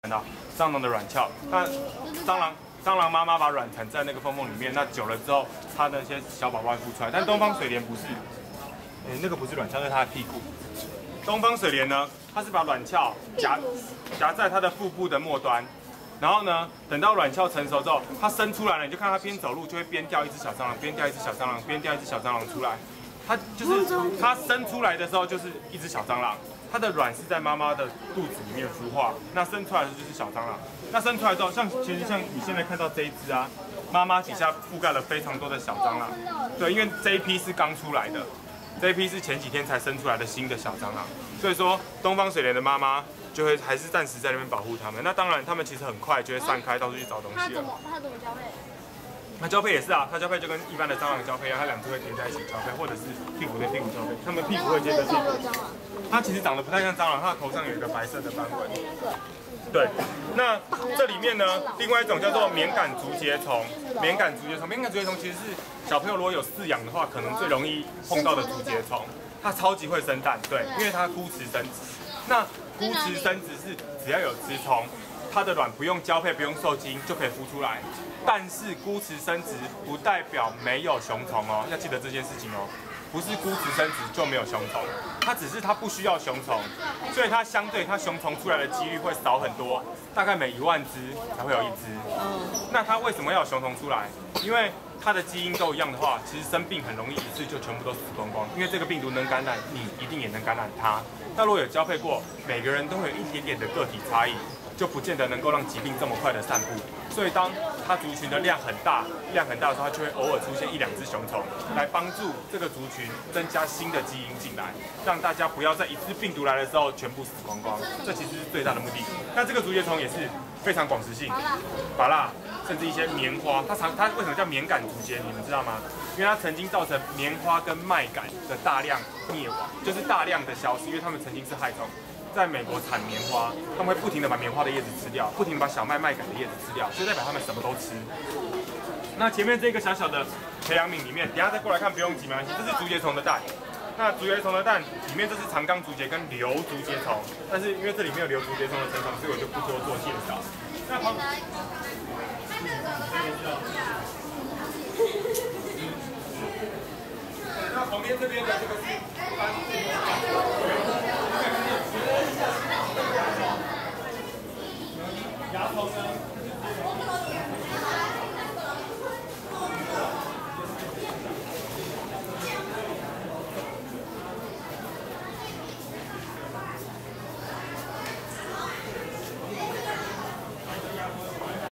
看到蟑螂的卵鞘，那蟑螂妈妈把卵产在那个缝里面，那久了之后，它的那些小宝宝会孵出来。但东方水莲不是，那个不是卵鞘，那是它的屁股。东方水莲呢，它是把卵鞘夹在它的腹部的末端，然后呢，等到卵鞘成熟之后，它生出来了，你就看它边走路就会边掉一只小蟑螂，边掉一只小蟑螂，边掉一只小蟑螂出来。它就是它生出来的时候就是一只小蟑螂。它的卵是在妈妈的肚子里面孵化，那生出来的就是小蟑螂。那生出来之后，其实像你现在看到这一只啊，妈妈底下覆盖了非常多的小蟑螂。对，因为这一批是刚出来的，这一批是前几天才生出来的新的小蟑螂。所以说，东方水莲的妈妈就会还是暂时在那边保护它们。那当然，它们其实很快就会散开，到处去找东西了。 它怎么交配？ 它交配也是啊，它交配就跟一般的蟑螂交配一样，它两只会叠在一起交配，或者是屁股对屁股交配，它们屁股会接着屁股。它其实长得不太像蟑螂，它的头上有一个白色的斑纹。对，那这里面呢，另外一种叫做棉杆竹节虫。棉杆竹节虫其实是小朋友如果有饲养的话，可能最容易碰到的竹节虫。它超级会生蛋，对，因为它孤雌生殖。那孤雌生殖是只要有雌虫，它的卵不用交配、不用受精就可以孵出来。但是孤雌生殖不代表没有雄虫哦，要记得这件事情哦。不是孤雌生殖就没有雄虫，它只是它不需要雄虫，所以它相对它雄虫出来的几率会少很多，大概每10000只才会有1只。那它为什么要有雄虫出来？因为它的基因都一样的话，其实生病很容易一次就全部都死光光，因为这个病毒能感染你，一定也能感染它。那如果有交配过，每个人都会有一点点的个体差异，就不见得能够让疾病这么快的散布。所以当它族群的量很大的时候，它就会偶尔出现1-2只雄虫，来帮助这个族群增加新的基因进来，让大家不要在一次病毒来的时候全部死光光。这其实是最大的目的。那这个竹节虫也是非常广食性，芭乐，甚至一些棉花。它为什么叫棉杆竹节？你们知道吗？因为它曾经造成棉花跟麦秆的大量灭亡，就是大量的消失，因为它们曾经是害虫。在美国产棉花，他们会不停的把棉花的叶子吃掉，不停的把小麦秆的叶子吃掉，所以代表他们什么都吃。那前面这个小小的培养皿里面，等一下再过来看不用急，没关系。这是竹节虫的蛋，那竹节虫的蛋里面这是长纲竹节跟瘤竹节虫，但是因为这里面有瘤竹节虫的成虫，所以我就不多做介绍。那旁边这边的这个是蚜虫呢？